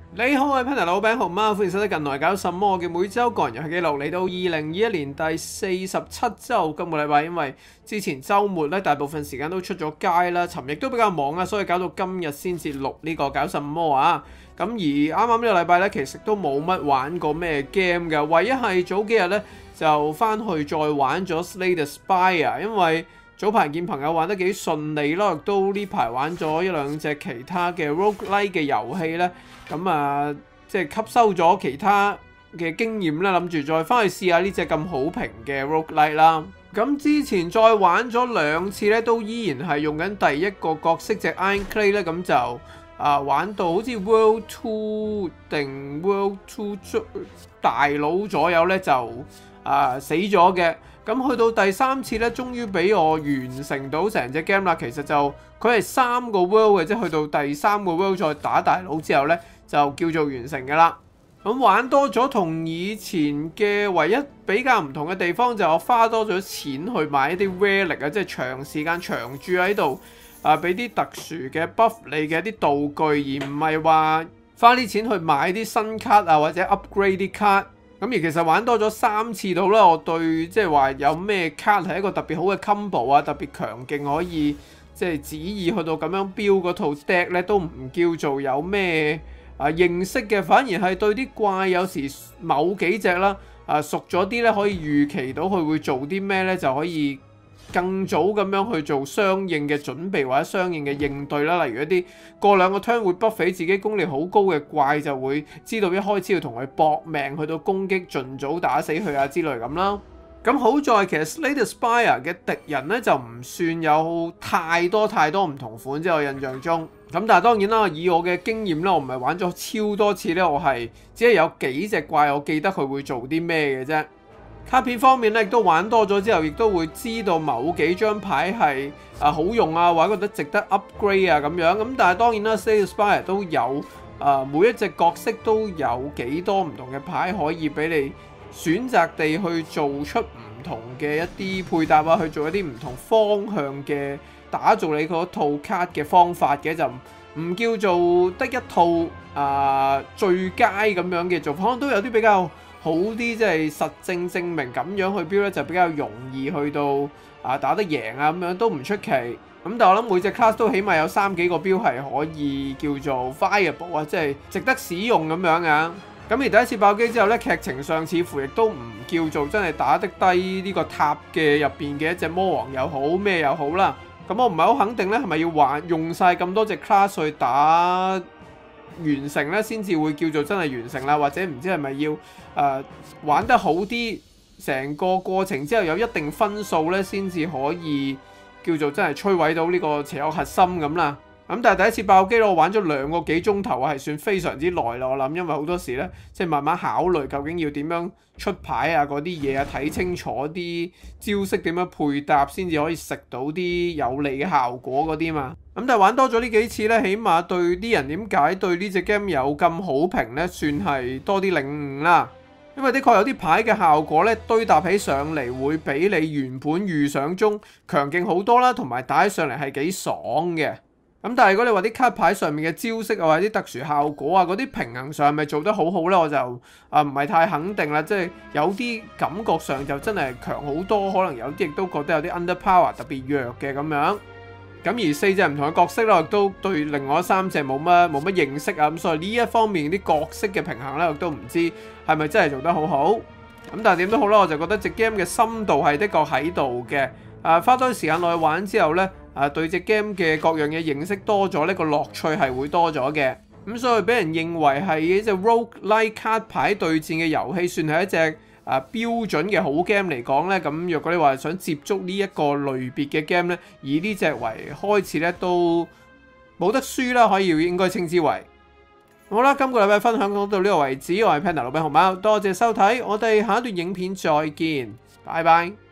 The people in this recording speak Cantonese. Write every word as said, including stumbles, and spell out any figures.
你好，我係 Panda 老餅熊貓，歡迎收睇近來搞什麼嘅每週個人遊戲記錄，嚟到二零二一年第四十七週。今個禮拜因為之前週末咧，大部分時間都出咗街啦，尋日都比較忙啊，所以搞到今日先至錄呢個搞什麼啊。咁而啱啱呢個禮拜咧，其實都冇乜玩過咩 game 嘅，唯一係早幾日咧就翻去再玩咗 Slay the Spire，因為早排見朋友玩得幾順利咯，亦都呢排玩咗一兩隻其他嘅 roguelike 嘅遊戲咧，咁啊即係吸收咗其他嘅經驗啦，諗住再翻去試下呢隻咁好評嘅 roguelike 啦。咁之前再玩咗兩次咧，都依然係用緊第一個角色隻 Aincrad 咧，咁就啊玩到好似 World Two 定 World Two 大佬左右咧就啊死咗嘅。咁去到第三次咧，終於俾我完成到成隻 game 啦。其實就佢係三個 world 嘅，即係去到第三個 world 再打大佬之後咧，就叫做完成㗎啦。咁玩多咗同以前嘅唯一比較唔同嘅地方就係我花多咗錢去買一啲 relic 啊，即係長時間長駐喺度啊，俾啲特殊嘅 buff 你嘅一啲道具，而唔係話花啲錢去買啲新卡啊或者 upgrade 啲卡。咁而其實玩多咗三次到啦，我對即係話有咩卡係一個特別好嘅 combo 啊，特別強勁可以即係旨意去到咁樣標嗰套 deck 咧，都唔叫做有咩啊認識嘅，反而係對啲怪有時某幾隻啦啊熟咗啲咧，可以預期到佢會做啲咩咧，就可以更早咁樣去做相應嘅準備或者相應嘅應對啦。例如一啲過兩個 turn 會 buff 自己功力好高嘅怪，就會知道一開始要同佢搏命去到攻擊，盡早打死佢啊之類咁啦。咁好在其實 Slay the Spire 嘅敵人咧就唔算有太多太多唔同款，即係我印象中。咁但係當然啦，以我嘅經驗咧，我唔係玩咗超多次咧，我係只係有幾隻怪我記得佢會做啲咩嘅啫。卡片方面咧，亦都玩多咗之後，亦都會知道某幾張牌係啊好用啊，或者覺得值得 upgrade 啊咁樣。咁但係當然啦 ，Slay the Spire 都有啊，每一隻角色都有幾多唔同嘅牌可以俾你選擇地去做出唔同嘅一啲配搭啊，去做一啲唔同方向嘅打造你嗰套卡嘅方法嘅，就唔叫做得一套啊最佳咁樣嘅做法，可能都有啲比較好啲，即係實證證明咁樣去標咧，就比較容易去到啊打得贏啊咁樣都唔出奇。咁但係我諗每隻 class 都起碼有三幾個標係可以叫做 viable 啊，即係值得使用咁樣啊。咁而第一次爆機之後咧，劇情上似乎亦都唔叫做真係打得低呢個塔嘅入邊嘅一隻魔王又好咩又好啦。咁我唔係好肯定咧，係咪要玩用晒咁多隻 class 去打完成咧，先至會叫做真係完成啦，或者唔知係咪要誒、呃、玩得好啲，成個過程之後有一定分數咧，先至可以叫做真係摧毀到呢個邪惡核心咁啦。咁但係第一次爆機我玩咗兩個幾鐘頭啊，係算非常之耐啦。我諗因為好多時咧，即係慢慢考慮究竟要點樣出牌啊，嗰啲嘢啊，睇清楚啲招式點樣配搭，先至可以食到啲有利嘅效果嗰啲嘛。咁但係玩多咗呢幾次咧，起碼對啲人點解對呢隻 game 有咁好評咧，算係多啲領悟啦。因為的確有啲牌嘅效果咧，堆搭起上嚟會比你原本預想中強勁好多啦，同埋打起上嚟係幾爽嘅。咁但係如果你話啲卡牌上面嘅招式啊，或者啲特殊效果啊，嗰啲平衡上係咪做得好好咧？我就啊唔係太肯定啦。即係有啲感覺上就真係強好多，可能有啲亦都覺得有啲 underpower 特別弱嘅咁樣。咁而四隻唔同嘅角色咧，亦都對另外三隻冇乜冇乜認識啊。咁所以呢一方面啲角色嘅平衡咧，我都唔知係咪真係做得好好。咁但係點都好啦，我就覺得隻 game 嘅深度係的確喺度嘅。啊，花多啲時間落去玩之後咧，啊對隻 game 嘅各樣嘢認識多咗，呢個樂趣係會多咗嘅。咁所以俾人認為係一隻 roguelike 卡牌對戰嘅遊戲，算係一隻啊標準嘅好 game 嚟講咧。咁若果你話想接觸呢一個類別嘅 game 咧，以呢隻為開始咧，都冇得輸啦，可以應該稱之為。好啦，今個禮拜分享到呢個為止，我係 Panda 老餅熊貓，多謝收睇，我哋下一段影片再見，拜拜。